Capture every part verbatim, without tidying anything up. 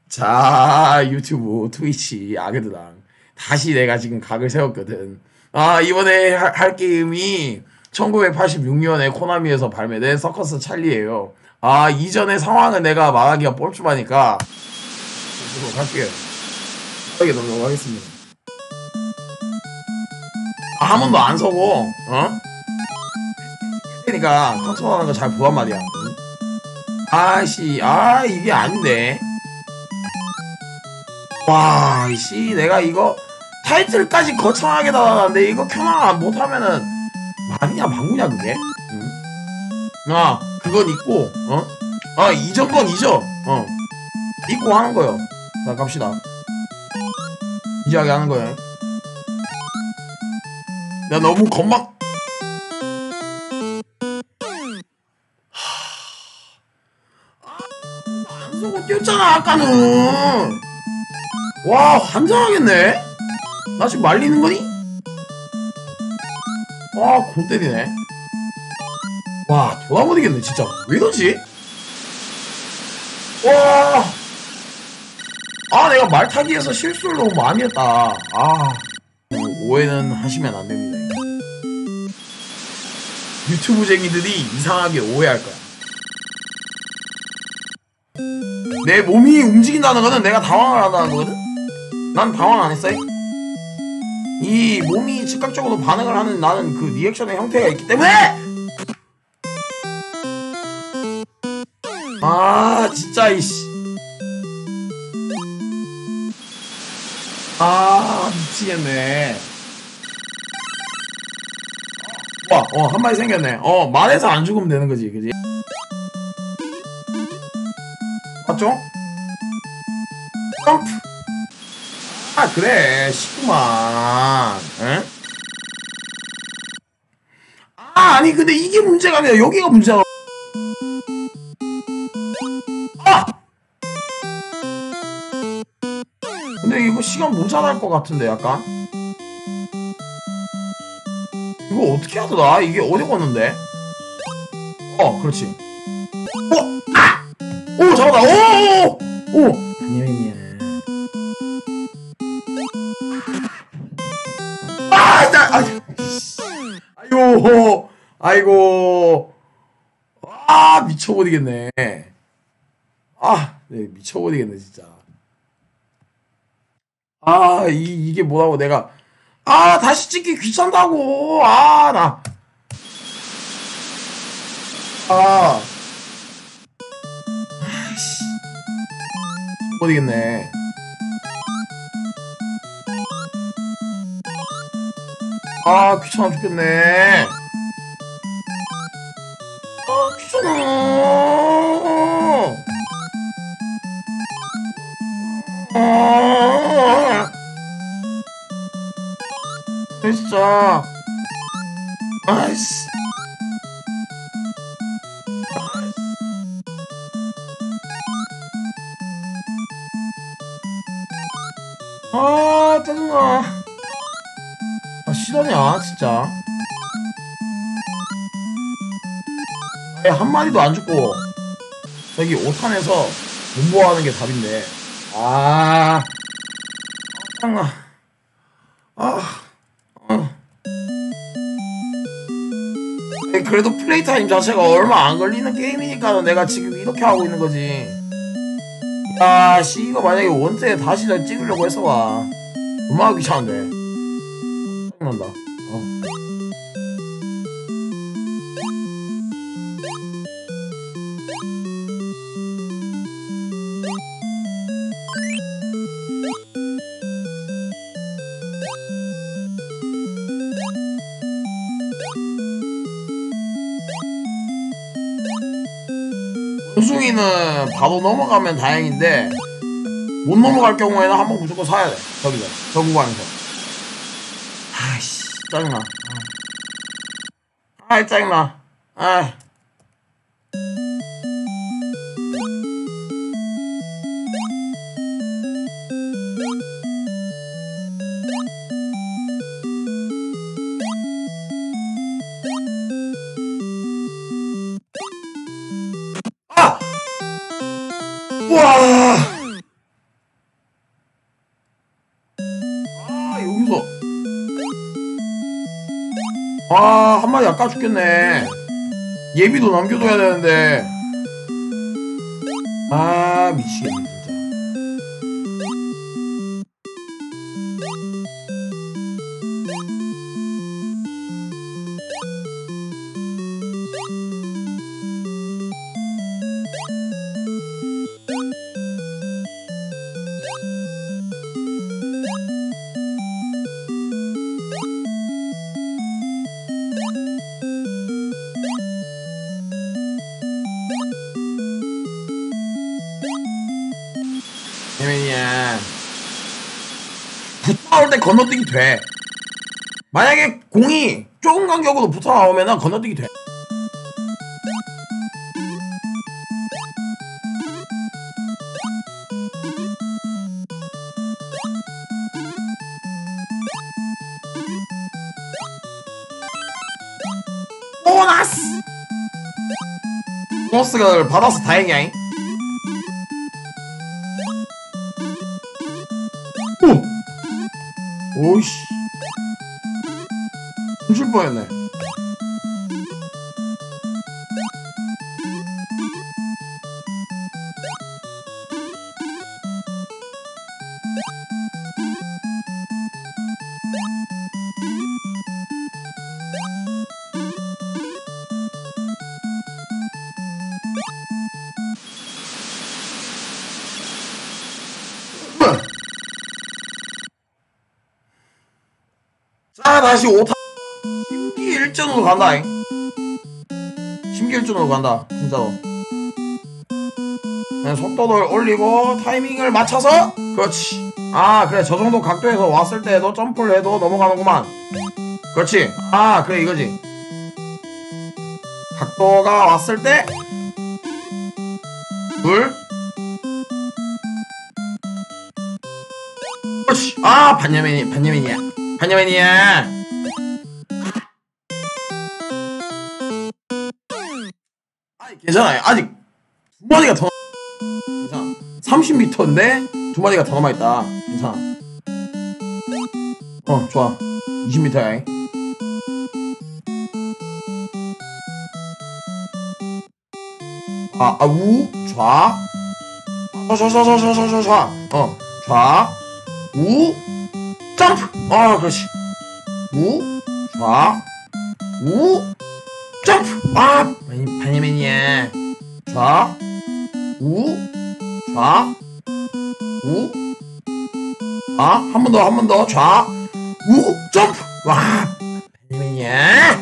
자, 유튜브, 트위치, 아게드랑. 다시 내가 지금 각을 세웠거든. 아, 이번에 할, 할 게임이 천구백팔십육 년에 코나미에서 발매된 서커스 찰리예요. 아, 이전의 상황은 내가 말하기가 뻘쭘하니까 보도록 할게요. 빠르게 넘어가겠습니다. 아, 한 번도 안 서고, 어? 그러니까 컨트롤하는 거 잘 보란 말이야. 응? 아씨, 아, 이게 아닌데. 와, 씨, 내가 이거 타이틀까지 거창하게 달아놨는데 이거 켜놔 못하면은 말이냐 방구냐 그게? 응? 아, 그건 있고, 어? 아, 잊은 건 잊어. 어. 잊고 하는 거요. 자, 갑시다. 이지하게 하는 거야. 나 너무 건방. 안 속고 뛰었잖아 아까는. 와, 환장하겠네. 나 지금 말리는 거니? 와, 골 때리네. 와, 돌아버리겠네 진짜. 왜 이러지? 와, 아, 내가 말 타기에서 실수를 너무 많이 했다. 아, 오해는 하시면 안 됩니다. 유튜브쟁이들이 이상하게 오해할 거야. 내 몸이 움직인다는 거는 내가 당황을 한다는 거거든? 난 당황 안 했어. 이 몸이 즉각적으로 반응을 하는 나는 그 리액션의 형태가 있기 때문에! 아, 진짜, 이씨. 아, 미치겠네. 와, 어, 한 마리 생겼네. 어, 말해서 안 죽으면 되는 거지, 그지? 맞죠? 점프! 아, 그래, 쉽구만. 응? 아, 아니, 근데 이게 문제가 아니라 여기가 문제야. 아! 근데 이거 시간 모자랄 것 같은데, 약간? 이거 어떻게 하더라? 이게 어디 갔는데? 어, 그렇지. 어! 아! 오, 잡았다! 오! 오! 오! 안녕히냐. 아! 나, 아! 아이고, 아이고. 아, 미쳐버리겠네. 아, 네, 미쳐버리겠네, 진짜. 아, 이, 이게 뭐라고 내가. 아, 다시 찍기 귀찮다고. 아, 나. 아, 아이씨. 버리겠네. 아, 귀찮아 죽겠네. 아, 귀찮아. 아, 진짜. 아이씨. 아, 짜증나. 아, 실화냐, 진짜. 아예 한마디도 안 죽고, 저기 오탄에서 공부하는 게 답인데. 아, 짜증나. 아, 어. 아니, 그래도 플레이 타임 자체가 얼마 안 걸리는 게임이니까 내가 지금 이렇게 하고 있는 거지. 야, 씨, 이거 만약에 원태에 다시 날 찍으려고 했어 봐. 얼마나 귀찮은데. 짜증난다. 어. 원숭이는 바로 넘어가면 다행인데 못 넘어갈 경우에는 한 번 무조건 사야 돼. 저기서 저 구간에서. 아이씨, 짜증나. 아이, 짜증나. 아이. 아! 우와! 아, 한마디 아까 죽겠네. 예비도 남겨둬야 되는데. 아, 미치겠네 진짜. 예민이야. 붙어 나올 때 건너뛰기 돼. 만약에 공이 조금 간격으로 붙어 나오면은 건너뛰기 돼. 보너스! 보너스를 받아서 다행이야. 오! 오이씨. 훔칠 뻔했네. 자, 다시 오타 심기일전으로 간다. 심기일전으로 간다 진짜로. 그냥 속도를 올리고 타이밍을 맞춰서. 그렇지. 아, 그래, 저 정도 각도에서 왔을 때도 점프를 해도 넘어가는구만. 그렇지. 아, 그래, 이거지. 각도가 왔을 때 둘. 그렇지. 아, 반야맨이 반야맨이야 반야맨이야. 아니, 괜찮아요. 아직 두 마리가 더. 괜찮아. 삼십 미터인데 두 마리가 더 남아있다. 괜찮아. 어, 좋아. 이십 미터야. 아, 아, 우, 좌, 좌, 좌, 좌, 좌, 좌, 좌, 좌. 어, 좌, 우, 점프. 아, 그렇지. 우, 좌, 우, 점프. 아, 반야맨이야. 좌, 우, 좌, 우, 아, 한 번 더, 한 번 더. 좌, 우, 점프. 와, 반야맨이야.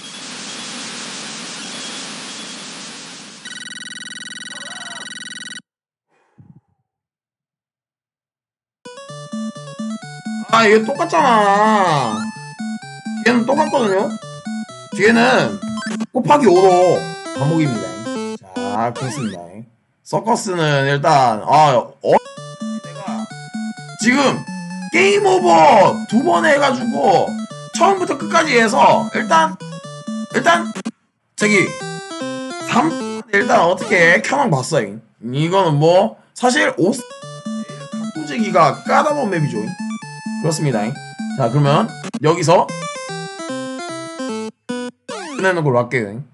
아, 이게 똑같잖아. 뒤에는 똑같거든요. 뒤에는 곱하기 오로 반복입니다. 자, 그렇습니다. 서커스는 일단 아, 어, 내가 지금 게임 오버 두 번 해가지고 처음부터 끝까지 해서 일단 일단 저기 삼 일단 어떻게 켜만 봤어요. 이거는 뭐 사실 오 각도재기가 까다로운 맵이죠. 그렇습니다. 자, 그러면 여기서 끝내는 걸로 할게요.